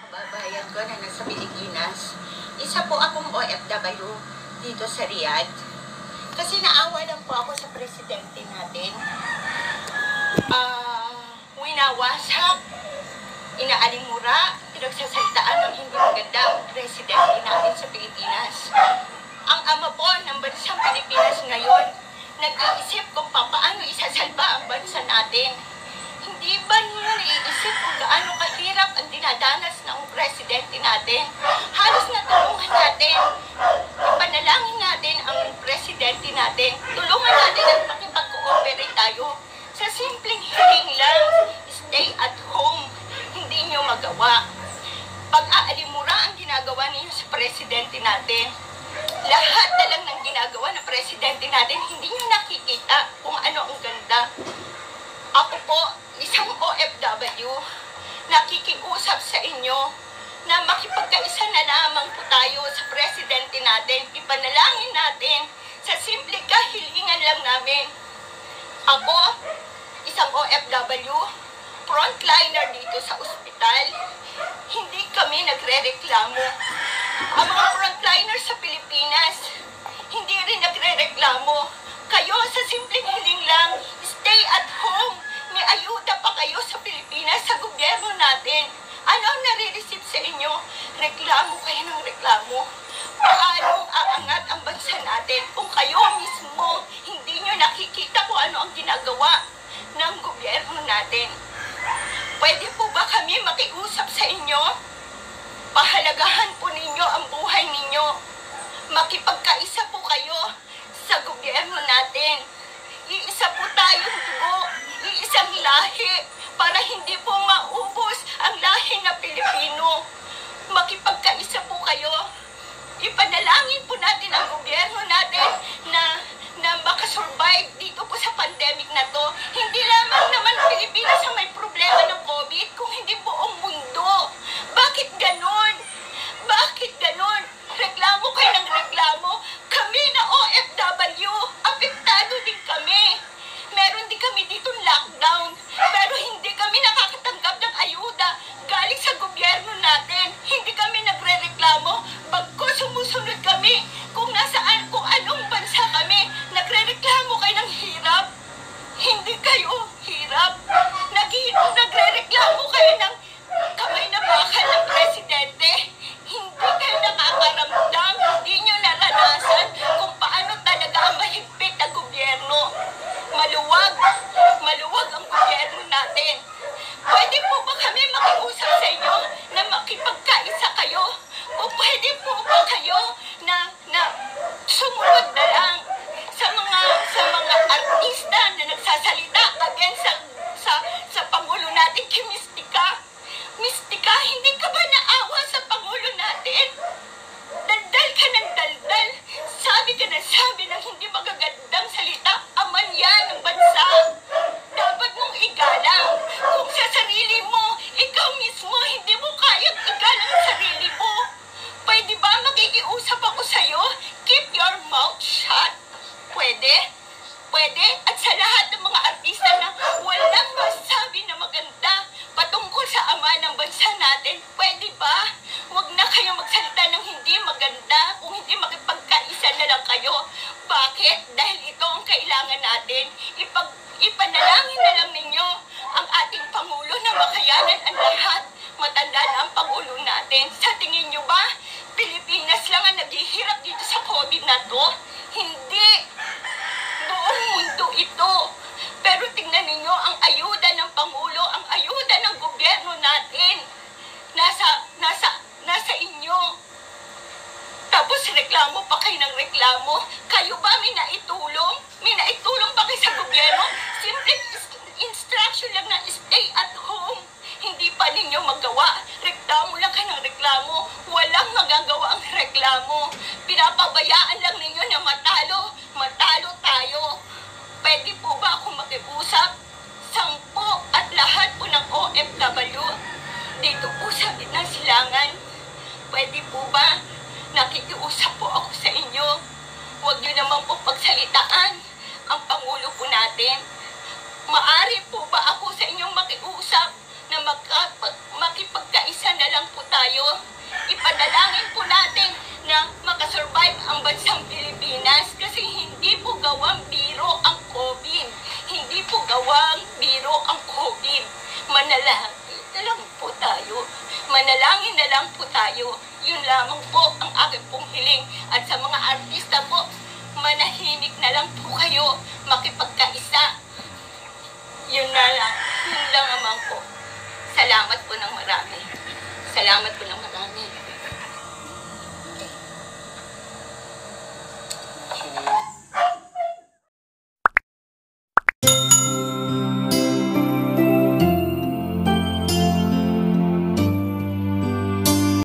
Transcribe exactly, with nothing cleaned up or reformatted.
kababayan ko na nasa Pilipinas. Isa po akong O F W dito sa Riyadh. Kasi naawa lang po ako sa presidente natin. Uh, winawasak, inaalimura, pinagsasalitaan ng hindi maganda ang presidente natin sa Pilipinas. Ang ama po ng bansang Pilipinas ngayon, nag-iisip kung paano isasalba ang bansa natin. Hindi ba niyo naiisip kung gaano kahirap ang dinadanas ng presidente natin? Halos natulungan natin. Ipanalangin natin ang presidente natin. Tulungan natin at makipag-cooperate tayo. Sa simpleng hiling lang, stay at home. Hindi niyo magawa. Pag-aalimura ang ginagawa niyo sa presidente natin. Lahat na lang ng ginagawa ng presidente natin, hindi niyo nakikita kung ano ang ganda. Ako po, isang O F W, nakikiusap sa inyo na makipagkaisa na lamang po tayo sa presidente natin. Ipanalangin natin sa simple kahilingan lang namin. Ako, isang O F W, frontliner dito sa ospital, hindi kami nagre-reklamo. Ang mga frontliner sa Pilipinas, hindi rin nagre-reklamo. Kayo sa simpleng hiling lang, stay at home. May ayuda pa kayo sa Pilipinas, sa gobyerno natin. Ano ang nare-receive sa inyo? Reklamo kayo ng reklamo. Paano aangat ang bansa natin kung kayo mismo hindi nyo nakikita kung ano ang ginagawa ng gobyerno natin? Pwede po ba kami makiusap sa inyo? Pahalagahan po ninyo ang buhay ninyo. Makipagkaisa po kayo sa gobyerno natin. Iisa po tayong dugo, iisang lahi, para hindi po maubos ang lahi na Pilipino. Makipagkaisa po kayo. Ipanalangin po natin ang gobyerno natin na, na makasurvive dito po sa pandemic na to. Hindi lamang naman Pilipinas ang may problema ng COVID, kung hindi buong mundo. Bakit ganon? Bakit ganon? Reklamo kayo ng reklamo. Kami na O F W, apektado din kami. Meron din kami dito lockdown, pero hindi kami nakakatanggap ng ayuda galing sa gobyerno natin. Hindi kami nagre-reklamo, bagkus sumusunod kami kung nasaan, kung anong bansa kami. Nagre-reklamo kayo ng hirap. Hindi kayo hirap. Nag nagre-reklamo kayo ng kamay na bakal ng presidente. Hindi kayo nakakaramdam, hindi nyo naranasan kung paano talaga ang mahigpit na gobyerno. Maluwag, maluwag ang gobyerno natin. Pwede po ba kami makiusap sa inyo na makipagkaisa kayo? O pwede po ba kayo na, na sumunod na lang sa mga, sa mga artista na nagsasalita against sa, sa, sa Pangulo natin kay Mystica? Mystica, hindi ka ba naawa sa Pangulo natin? Daldal ka ng daldal. Sabi ka na sabi ng hindi magagandang salita. Aman yan ng bansa. Dapat mong igalang. Kung sa sarili mo, ikaw mismo, hindi mo kayang igalang ang sarili mo. Pwede ba makikiusap ako sa'yo? Keep your mouth shut. Pwede? Pwede? At sa lahat ng mga artista na walang masabi na maganda patungkol sa ama ng bansa natin, pwede ba? Huwag na kayo magsalita ng hindi maganda, kung hindi makipagkaisa na lang kayo. Bakit? Dahil ito ang kailangan natin. Ipag, ipanalangin na lang ninyo ang ating Pangulo na makayanan ang lahat. Matanda na ang Pangulo natin. Sa tingin nyo ba, Pilipinas lang ang naghihirap dito sa COVID na to? Hindi. Buong mundo ito. Pero tingnan ninyo ang ayuda ng Pangulo, ang ayuda ng gobyerno natin. Nasa, nasa, nasa inyo. Tapos reklamo pa kayo ng reklamo. Kayo ba may naitulong? May naitulong ba kayo sa gobyerno? Simple instruction lang na stay at home. Hindi pa ninyo magawa. Reklamo lang kayo ng reklamo. Walang magagawa ang reklamo. Pinapabayaan lang ninyo na matalo. Matalo tayo. Pwede po ba ako makiusap? Sampo at lahat po ng O F W dito po sa gitnang silangan. Pwede po ba? Nakikiusap po ako sa inyo. Huwag nyo naman po pagsalitaan ang Pangulo po natin. Maari po ba ako sa inyong makiusap na magka, makipagkaisa na lang po tayo? ipanalangin po natin na makasurvive ang bansang Pilipinas kasi hindi po gawang biro ang COVID. Hindi po gawang biro ang COVID. Manalangin na lang po tayo. Manalangin na lang po tayo. Yun lamang po ang aking pong hiling. At sa mga artista po, manahimik na lang po kayo. Makipagkaisa. Yun na lang. Yun lang naman po. Salamat po ng marami. Salamat po ng marami.